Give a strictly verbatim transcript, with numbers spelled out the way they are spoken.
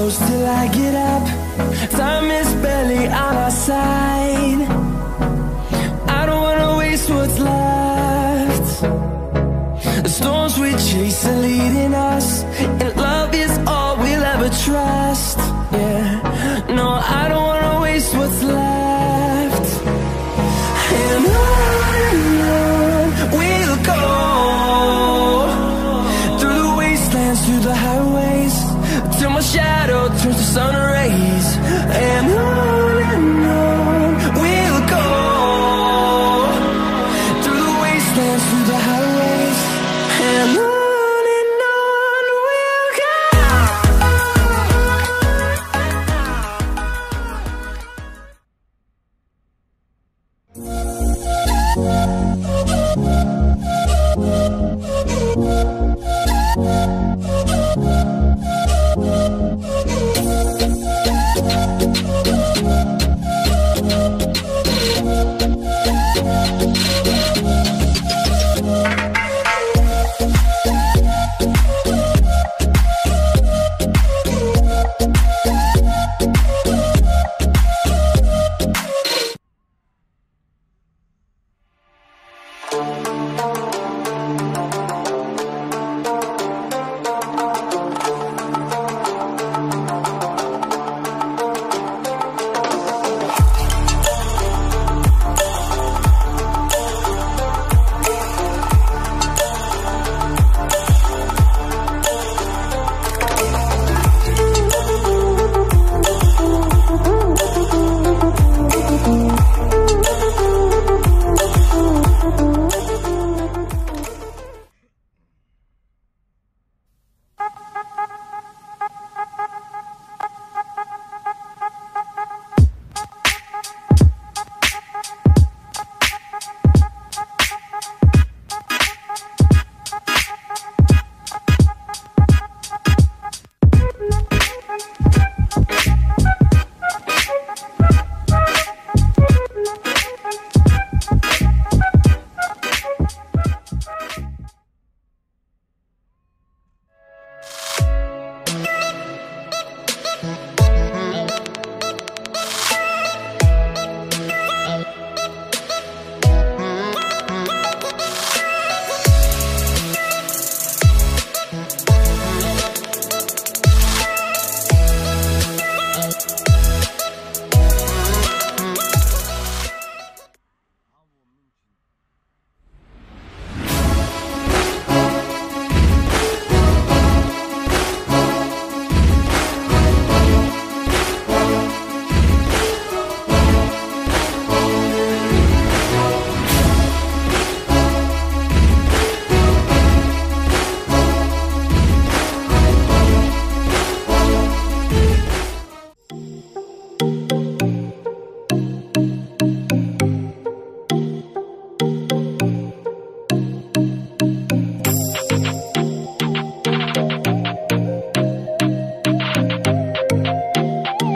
close till I get up. Time is barely on our side. I don't wanna waste what's left. The storms we chase are leading us, and love is all we'll ever trust. Yeah, no, I don't wanna waste what's left. And on and on we'll go, through the wastelands, through the highways, till my shadow turns to sun rays. And on and on we'll go, through the wastelands, through the highways, and on. We'll be right back.